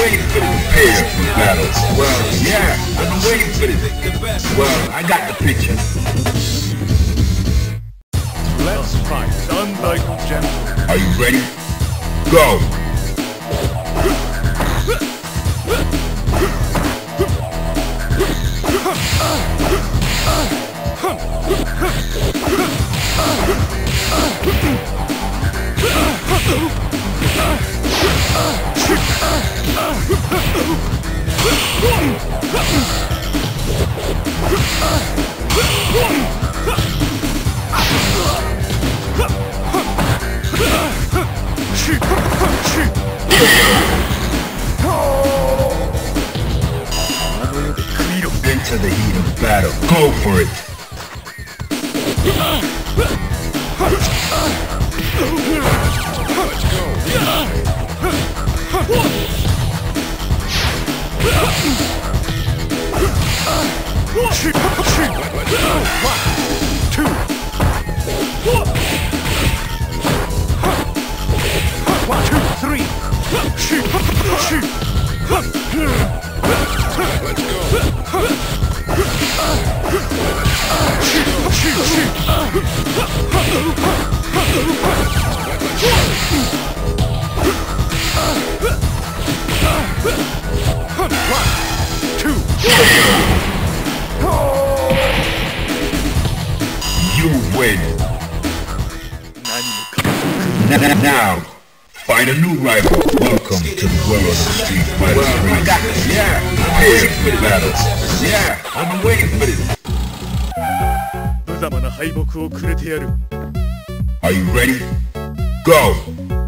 waiting for this. Prepare for battle. Well, yeah, I've been waiting for this. Well, I got the picture. Let's fight, unlike gentlemen. Are you ready? Go! Into the heat of battle. Go for it! You win. Now, find a new rival. Welcome to the world of Street Fighter. Well, I got this. Yeah, I'm waiting for the battle. Yeah, I've been waiting for this. Are you ready? Go!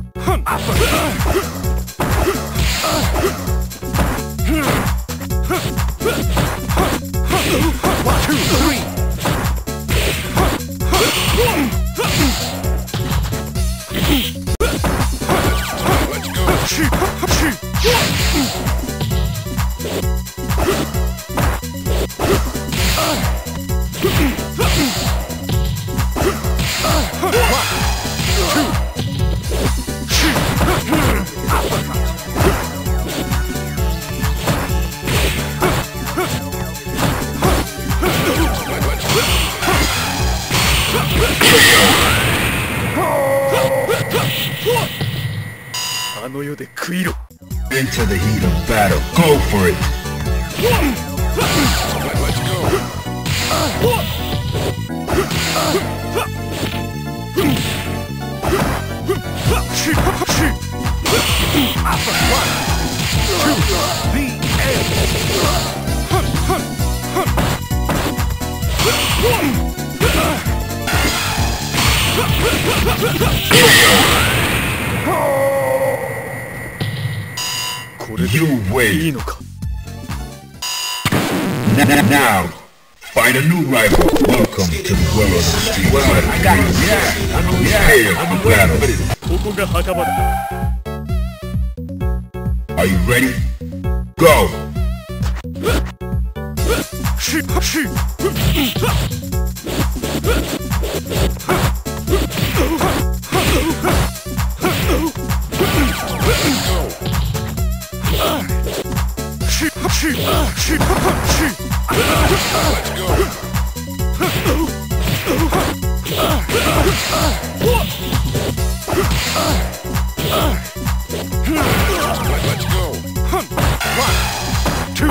Into the heat of battle. Go for it. Let's go. これでいいのか。Now, find a new rival. Welcome to the world of Street Fighter. I got it. Yeah, I'm waiting for this. ここが墓場だ。Are you ready? Go. Let's go. 1, 2.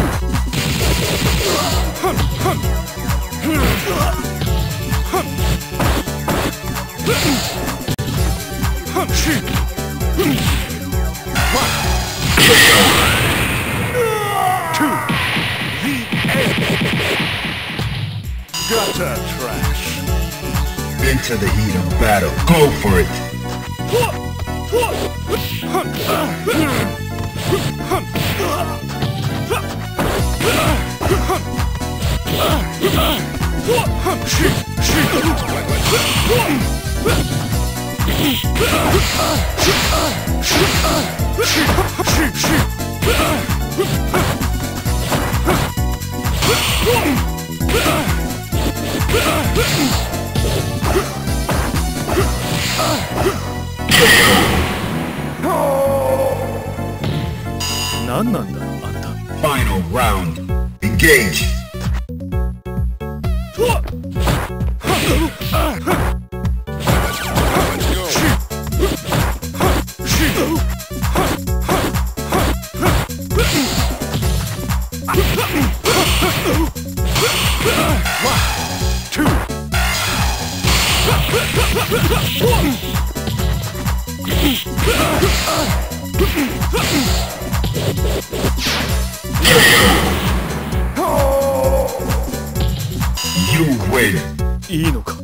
Gutter trash. Into the heat of battle. Go for it. 何なんだあんた。 Final round. Engage. You win. いいのか。